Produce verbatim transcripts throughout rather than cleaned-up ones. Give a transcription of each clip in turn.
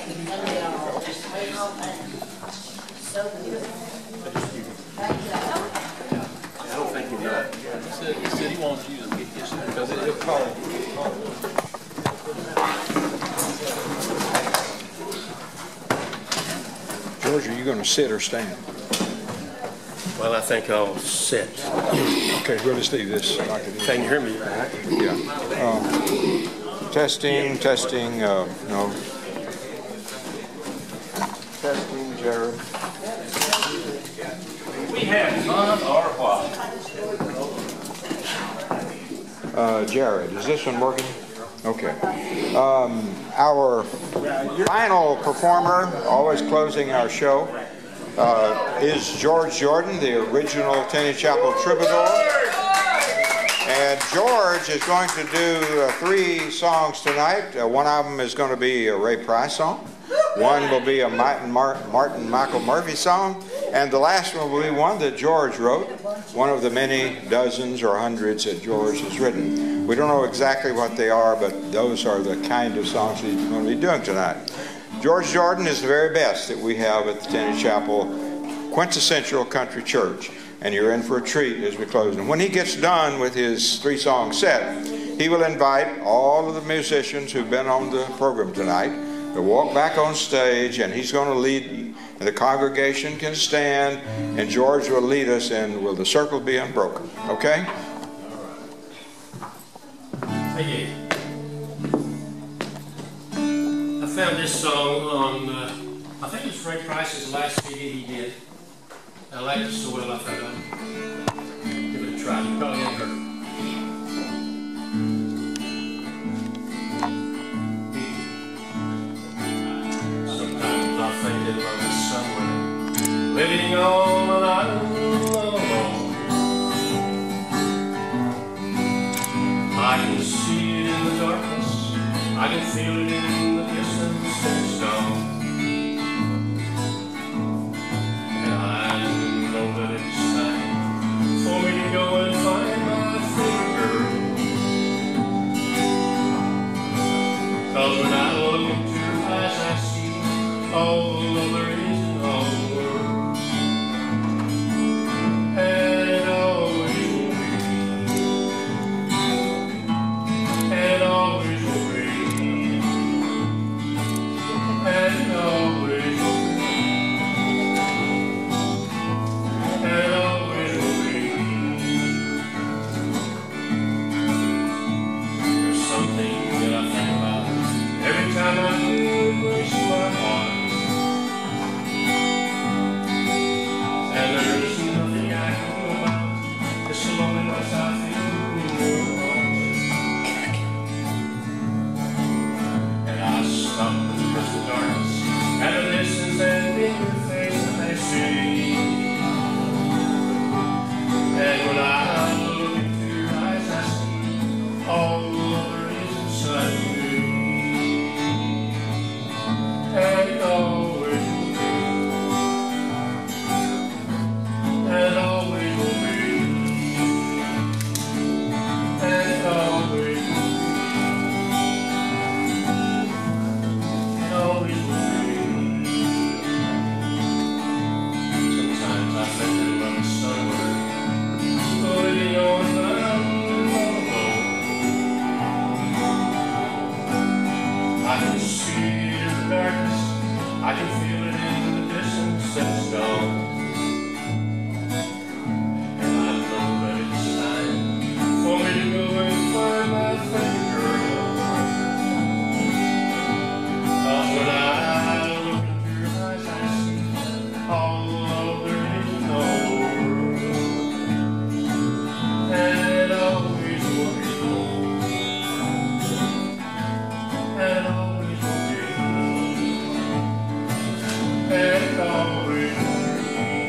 I don't think he did. He said he, said he wants you to get this because it, it'll call him. George, are you going to sit or stand? Well, I think I'll sit. Okay, we'll just leave this like it is. Can you hear me? Yeah. Um, testing, testing, uh, no. Testing, Jared. We have fun or what? Uh, Jared, is this one working? Okay. Um, our final performer, always closing our show, uh, is George Jordan, the original Tinney Chapel Troubadour. And George is going to do uh, three songs tonight. Uh, one of them is going to be a Ray Price song. One will be a Martin, Mar Martin Michael Murphy song. And the last one will be one that George wrote, one of the many dozens or hundreds that George has written. We don't know exactly what they are, but those are the kind of songs he's going to be doing tonight. George Jordan is the very best that we have at the Tinney Chapel Quintessential Country Church. And you're in for a treat as we close. And when he gets done with his three-song set, he will invite all of the musicians who've been on the program tonight to walk back on stage, and he's going to lead. The congregation can stand, and George will lead us, and will the circle be unbroken? Okay? Hey, I found this song on, uh, I think it's Ray Price's last C D he did. I like it so well, I thought I'd give it a try. You probably haven't heard it. Sometimes I think that love is somewhere living on an island alone. I can see it in the darkness, I can feel it in the distance and it's gone. And I know that it's time for me to go and find my favorite girl. 'Cause when I look into your eyes I see all the love there is in all the world. And it always will be. And always will be. And it always will be. And always will be. There's something that I think about every time I embrace my heart. And there's nothing I can do about this loneliness I feel in your heart. And I stop and press the darkness and the distance, and in your face I see. And when I look into your eyes I see all the love there is inside of me. And it always will be. And always will be. And it always will be. It always will be. Sometimes I think that love is somewhere living on an island alone. I can see it in the darkness, I can feel it in the distance and it's gone. And I know that it's time for me to go and find my favorite girl. 'Cause when I look into your eyes I see all the love there is in all the world. And it always will be. And always will be. And it always will be.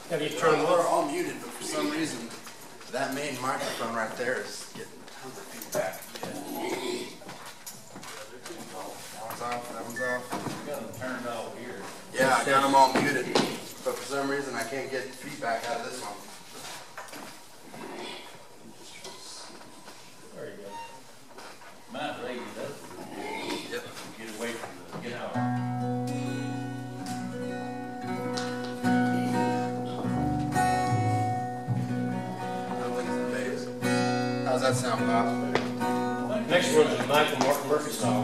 Have you turned They're off? all muted, but for some reason, that main microphone right there is getting tons of feedback. That one's off, that one's off. You got them turned off here. Yeah, I got them all muted, but for some reason I can't get feedback out of this one. There you go. Mount Lady does. Yep. Get away from the guitar. I think it's the bass. How's that sound, Bob? Next one's a Michael Martin Murphy song.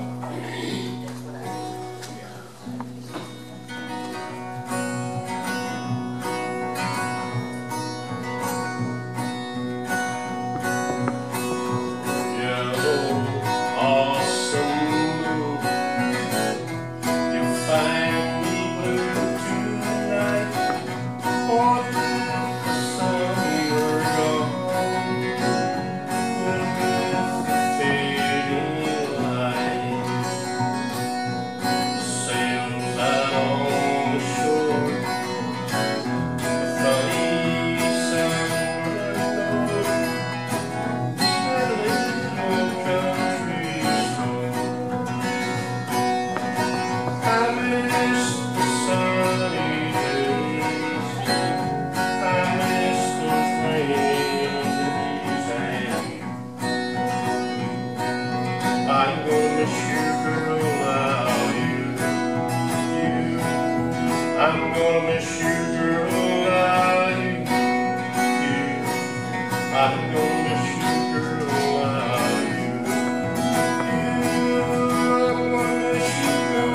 I'm gonna miss you, girl, I you. I'm gonna miss you, girl, I you. I'm gonna miss you,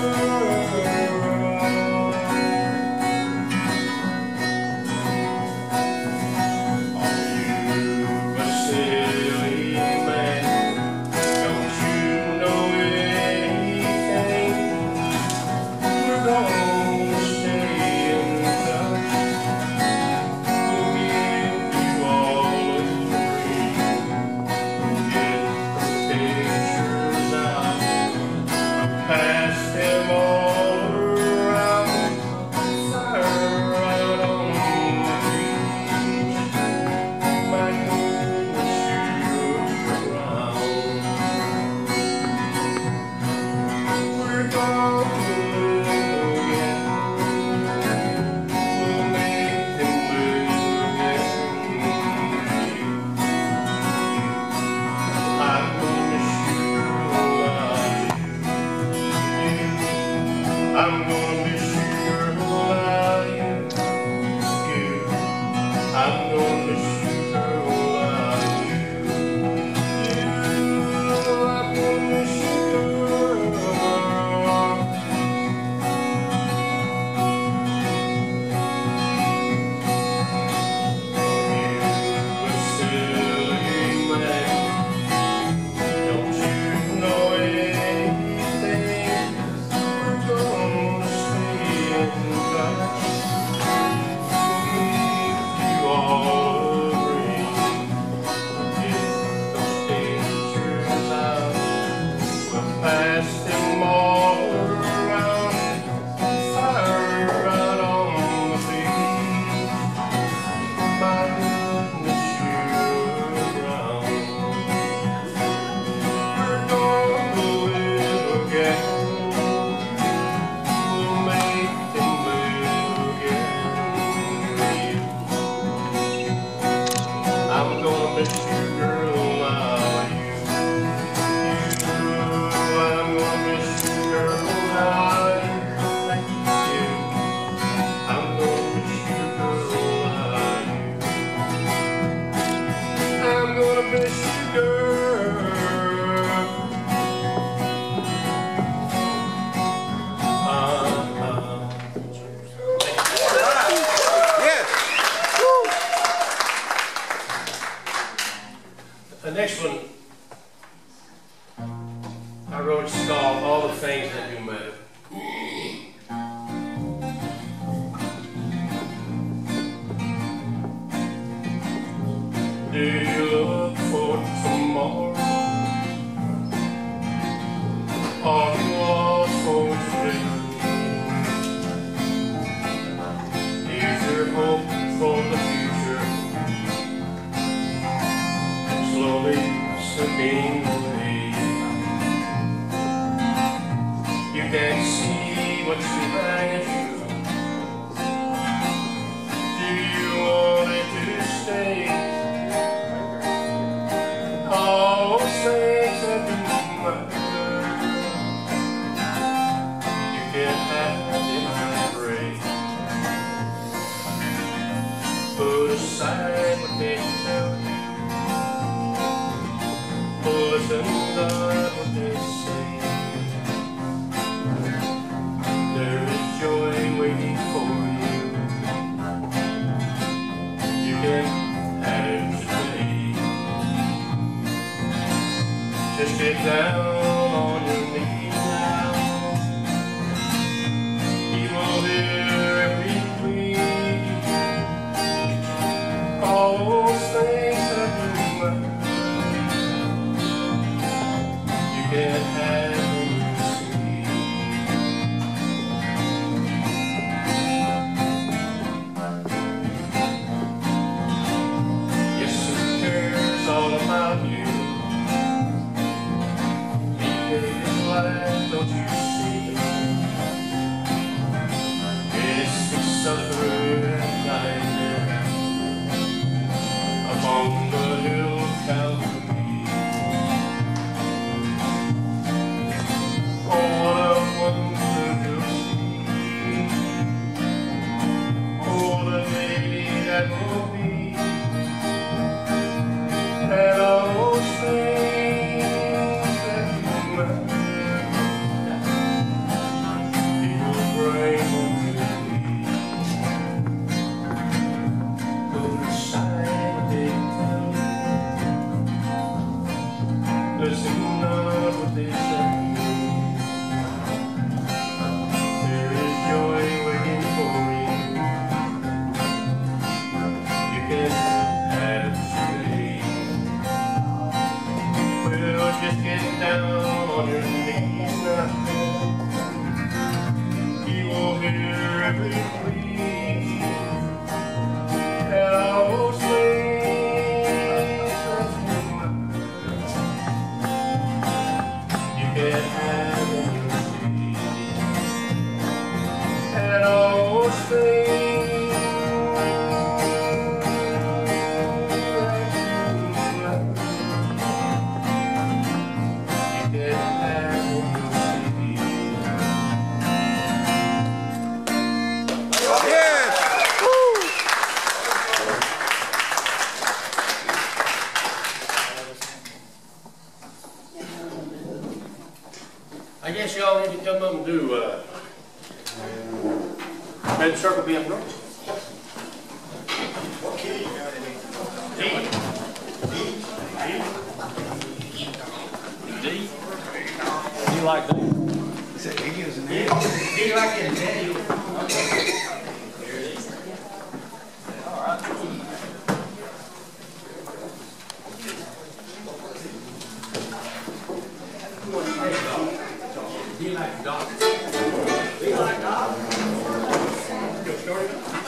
Are you a silly man? Don't you know anything? We're gonna We're gonna walking away. You can't see what's behind you. Do you want it to stay? All those things that do matter, you can't have it break. Put aside what they tell you. Listen to what they say. There is joy waiting for you. You can have today. Just get down on your knees now. He will hear every plea. All those things that you matter, you can't have them see. Yes, who cares all about you? He is life, don't you see? It's the sufferer and nightmare upon the hill of Calvary. Oh, what a wonderful scene. Oh, the day that will be. And all those things that you matter, He will bring home to me. Put aside what they tell you. Listen not what they say. There is joy waiting for you. You can have today. Well, just get down on your knees now. He will hear every plea. And all those things that you matter, you can have them see. And all those things that you matter, you can have them see. Yes. Woo. I guess y'all need to come up and do, uh, red circle be up north. D. D? You like D? He said he was an D. D like it, D. Do you like dog? Do you like dog? Go story.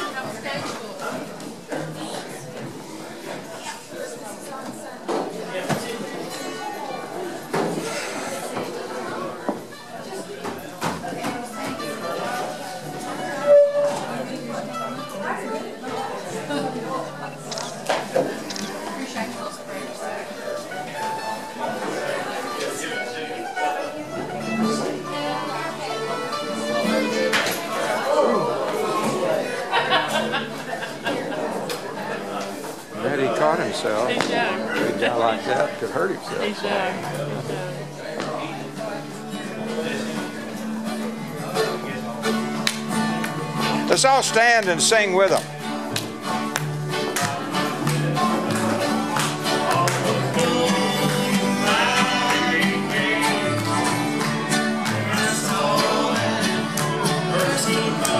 Bet he caught himself. He's young. A guy like that could hurt himself. He's young. He's young. Let's all stand and sing with them. Mercy.